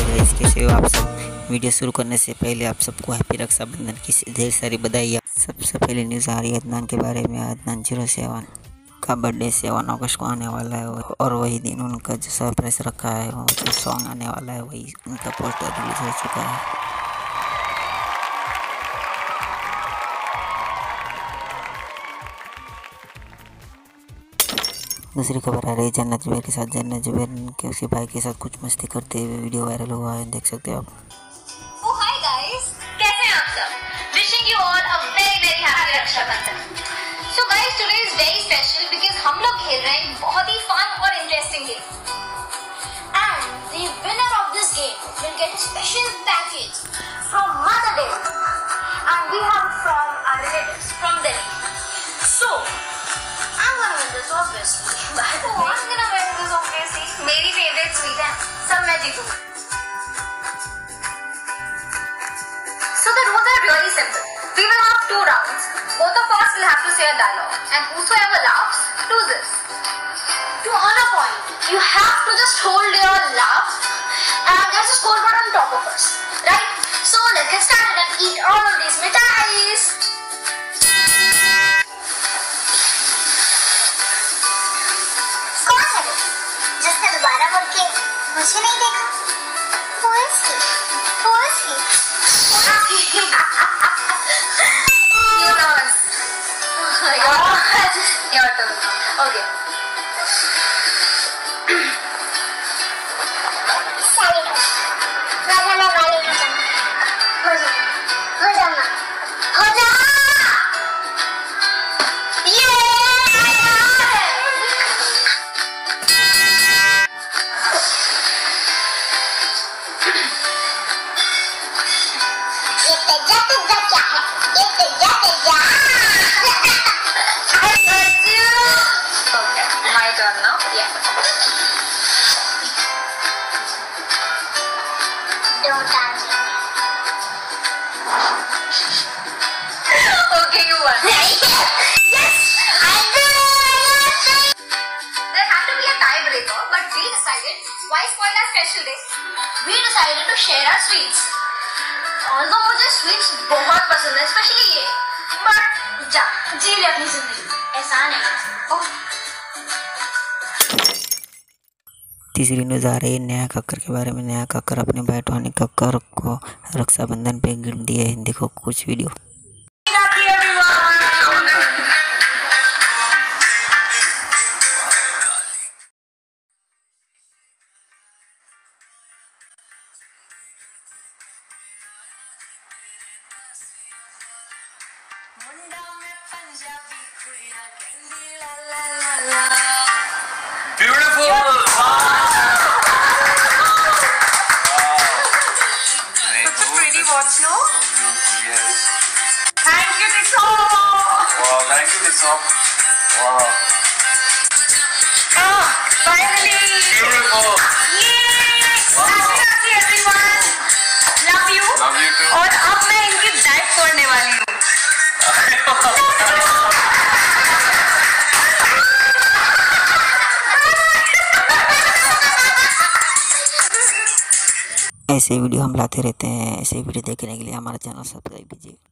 Guys, कैसे हो आप सब। वीडियो शुरू करने से पहले आप सबको हैप्पी रक्षाबंधन की ढेर सारी बधाई। सबसे पहले न्यूज़ आ रही है अदनान के बारे में। अदनान 07 का बर्थडे 7 अगस्त को आने वाला है और वही दिन उनका जो सरप्राइज रखा है, वो जो सॉन्ग आने वाला है, वही उनका पोस्टर रिलीज हो चुका है। दूसरी खबर आ रही है जन्नत जुबैर के साथ। जन्नत जुबैर के उसके भाई के साथ कुछ मस्ती करते हुए वीडियो वायरल हुआ है, देख सकते हो आप। Oh hi guys, कैसे हैं आप सब? Wishing you all a very happy Rakshabandhan. So guys, today is very special because हम लोग खेल रहे हैं बहुत ही fun और interesting game. And the winner of this game will get a special package from Mother Dairy. And we have from our relatives from Delhi. So I'm gonna win this obviously. Oh, I'm gonna win this obviously. मेरी favorite sweet है, सब मैं जीतूंगा। So the rules are really simple. We will have 2 rounds. Both of us will have to say a dialogue, and whosoever laughs loses. To earn a point, you have to just hold your laugh, and there's a scoreboard on top of us, right? So let's get started and eat all of these mithais. कौन है वो जिसने दोबारा मुड़ के मुझे नहीं देखा? Who is he? Who is he? Your turn. Okay. Okay, you won. Yes, I did. There had to be a tiebreaker, but we decided, why spoil our special day? We decided to share our sweets. Although मुझे sweets बहुत पसंद है, especially ये. But जा, जी ले अपनी जिंदगी. ऐसा नहीं. Oh. तीसरी न्यूज़ आ रही है नेहा कक्कर के बारे में। नेहा कक्कर अपने भाई टोनी कक्कर को रक्षाबंधन पे गिफ्ट दिए हैं, देखो कुछ video. Beautiful! Such a pretty watch, no? Yes. Thank you, Tito. Wow, thank you, Tito. Wow. Oh, finally! Beautiful! Yay! Happy everyone! Love you. Love you too. और अब मैं इनकी डाइट करने वाली हूँ। ऐसे वीडियो हम लाते रहते हैं। ऐसे वीडियो देखने के लिए हमारा चैनल सब्सक्राइब कीजिए।